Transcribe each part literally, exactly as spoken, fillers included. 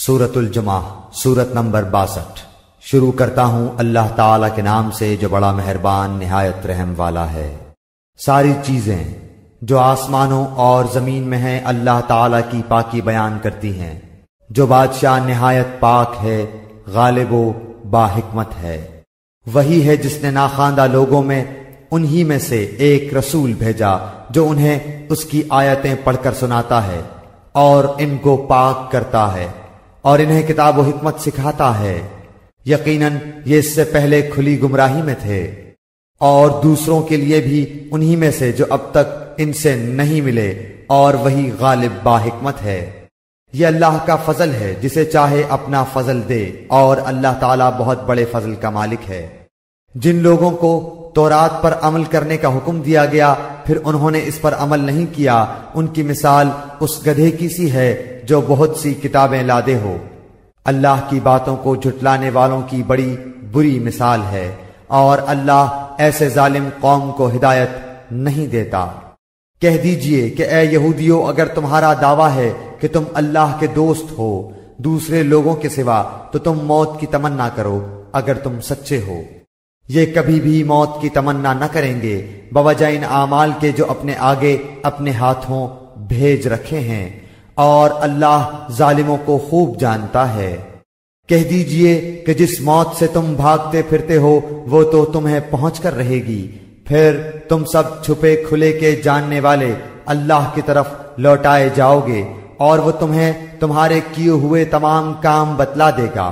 سورۃ الجمعہ سورت نمبر باسٹھ۔ شروع کرتا ہوں اللہ تعالی کے نام سے جو بڑا مہربان نہایت رحم والا ہے۔ ساری چیزیں جو آسمانوں اور زمین میں ہیں اللہ تعالی کی پاکی بیان کرتی ہیں، جو بادشاہ نہایت پاک ہے، غالب و با حکمت ہے۔ وہی ہے جس نے ناخواندہ لوگوں میں انہی میں سے ایک رسول بھیجا جو انہیں اس کی آیتیں پڑھ کر سناتا ہے اور ان کو پاک کرتا ہے اور انہیں کتاب و حکمت سکھاتا ہے۔ یقیناً یہ اس سے پہلے کھلی گمراہی میں تھے اور دوسروں کے لیے بھی انہی میں سے جو اب تک ان سے نہیں ملے، اور وہی غالب با حکمت ہے۔ یہ اللہ کا فضل ہے، جسے چاہے اپنا فضل دے، اور اللہ تعالیٰ بہت بڑے فضل کا مالک ہے۔ جن لوگوں کو تورات پر عمل کرنے کا حکم دیا گیا پھر انہوں نے اس پر عمل نہیں کیا، ان کی مثال اس گدھے کی سی ہے جو بہت سی کتابیں لادے ہو۔ اللہ کی باتوں کو جھٹلانے والوں کی بڑی بری مثال ہے، اور اللہ ایسے ظالم قوم کو ہدایت نہیں دیتا۔ کہہ دیجئے کہ اے یہودیو، اگر تمہارا دعویٰ ہے کہ تم اللہ کے دوست ہو دوسرے لوگوں کے سوا، تو تم موت کی تمنا کرو اگر تم سچے ہو۔ یہ کبھی بھی موت کی تمنا نہ کریں گے بوجہ ان اعمال کے جو اپنے آگے اپنے ہاتھوں بھیج رکھے ہیں، اور اللہ ظالموں کو خوب جانتا ہے۔ کہہ دیجئے کہ جس موت سے تم بھاگتے پھرتے ہو وہ تو تمہیں پہنچ کر رہے گی، پھر تم سب چھپے کھلے کے جاننے والے اللہ کی طرف لوٹائے جاؤ گے، اور وہ تمہیں تمہارے کیے ہوئے تمام کام بتلا دے گا۔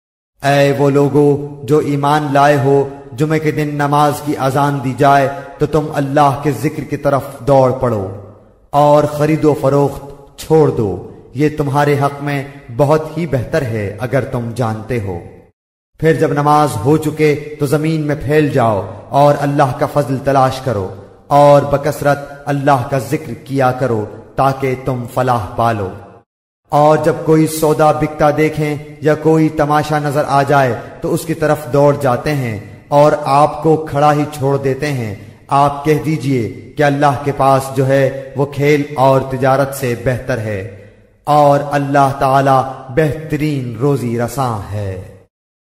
اے وہ لوگو جو ایمان لائے ہو، جمعے کے دن نماز کی اذان دی جائے تو تم اللہ کے ذکر کی طرف دوڑ پڑو اور خرید و فروخت چھوڑ دو، یہ تمہارے حق میں بہت ہی بہتر ہے اگر تم جانتے ہو۔ پھر جب نماز ہو چکے تو زمین میں پھیل جاؤ اور اللہ کا فضل تلاش کرو، اور بکثرت اللہ کا ذکر کیا کرو تاکہ تم فلاح پالو۔ اور جب کوئی سودا بکتا دیکھیں یا کوئی تماشا نظر آ جائے تو اس کی طرف دوڑ جاتے ہیں اور آپ کو کھڑا ہی چھوڑ دیتے ہیں۔ آپ کہہ دیجئے کہ اللہ کے پاس جو ہے وہ کھیل اور تجارت سے بہتر ہے، اور اللہ تعالی بہترین روزی رساں ہے۔